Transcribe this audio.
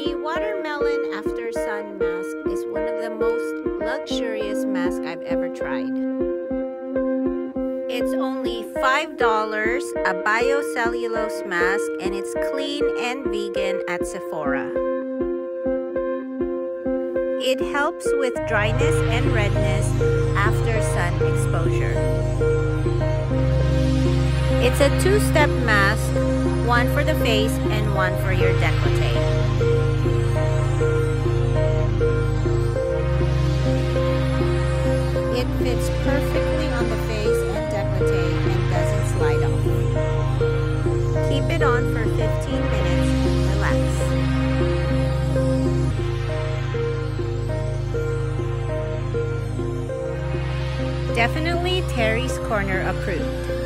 The watermelon after sun mask is one of the most luxurious masks I've ever tried. It's only $5, a biocellulose mask, and it's clean and vegan at Sephora. It helps with dryness and redness after sun exposure. It's a two-step mask, one for the face and one for your décolleté. It fits perfectly on the face and décolleté and doesn't slide off. Keep it on for 15 minutes and relax. Definitely Terry's Corner approved.